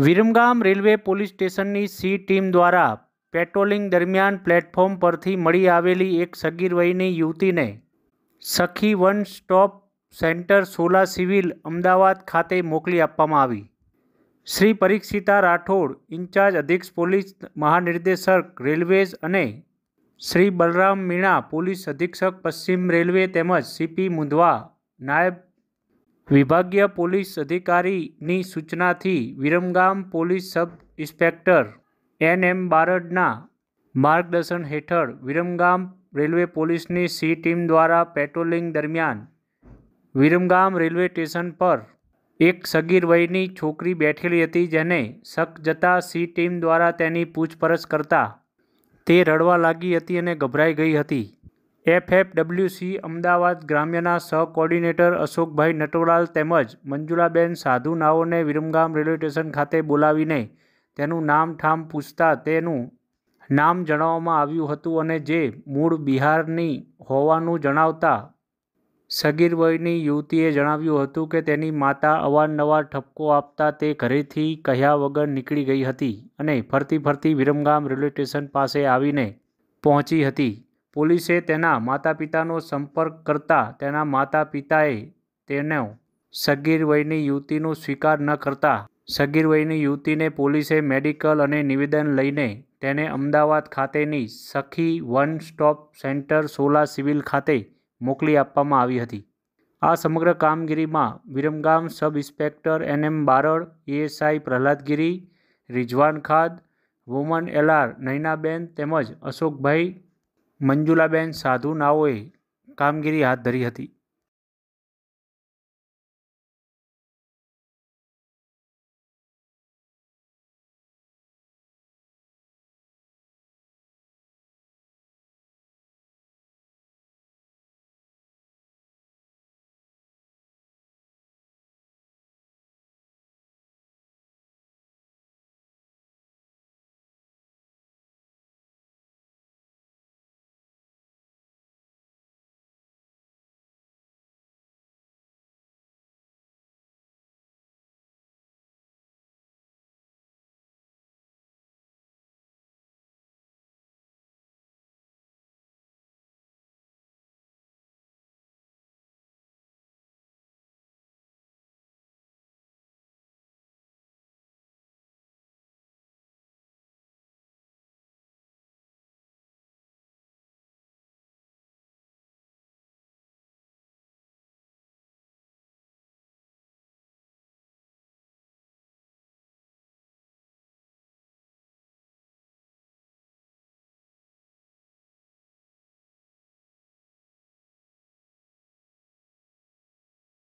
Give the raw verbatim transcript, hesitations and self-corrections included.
Viramgam railway police સ્ટેશનની C team દ્વારા patrolling દરમિયાન પ્લેટફોર્મ પરથી મળી આવેલી એક સગીર વયની યુવતીને Sakhi one stop centre Sola civil Ahmedabad ખાતે મોકલી આપવામાં આવી. શ્રી પરીક્ષિતા રાઠોડ, ઇન્ચાર્જ અધિક્ષક પોલીસ મહાનિર્દેશક રેલવેઝ અને શ્રી બલરામ મીણા, પોલીસ અધિક્ષક પશ્ચિમ રેલવે તેમજ સીપી મુંધવા, નાયબ વિભાગીય પોલીસ અધિકારીની સૂચનાથી Viramgam police sub inspector N M બારડના માર્ગદર્શન હેઠળ વિરમગામ રેલવે પોલીસની સી ટીમ દ્વારા પેટ્રોલિંગ દરમિયાન વિરમગામ રેલવે સ્ટેશન પર એક સગીર વયની છોકરી બેઠેલી હતી, જેને શક જતા સી ટીમ દ્વારા તેની પૂછપરછ કરતા તે રડવા લાગી હતી અને ગભરાઈ ગઈ હતી. F F W C Ahmedabad ગ્રામ્યના સહ કોર્ડિનેટર અશોકભાઈ નટવરાલ તેમજ મંજુલાબેન સાધુ નાઓને વિરમગામ રેલવે સ્ટેશન ખાતે બોલાવીને તેનું નામ ઠામ પૂછતા તેનું નામ જણાવવામાં આવ્યું હતું અને જે મૂળ બિહારની હોવાનું જણાવતા સગીર વયની યુવતીએ જણાવ્યું હતું કે તેની માતા અવારનવાર ઠપકો આપતા તે ઘરેથી કહ્યા વગર નીકળી ગઈ હતી અને ફરતી ફરતી વિરમગામ રેલવે સ્ટેશન પાસે આવીને પહોંચી હતી. પોલીસે તેના માતા પિતાનો સંપર્ક કરતા તેના માતા પિતાએ તેનો સગીર વયની યુવતીનો સ્વીકાર ન કરતા સગીર વયની યુવતીને પોલીસે મેડિકલ અને નિવેદન લઈને તેને અમદાવાદ ખાતેની Sakhi one stop centre Sola civil ખાતે મોકલી આપવામાં આવી હતી. આ સમગ્ર કામગીરીમાં Viramgam sub inspector N M Barad, A S I Prahladgiri, Rizwan Khan, woman L R Nayanaben તેમજ અશોકભાઈ, મંજુલાબેન સાધુ નાઓએ કામગીરી હાથ ધરી હતી.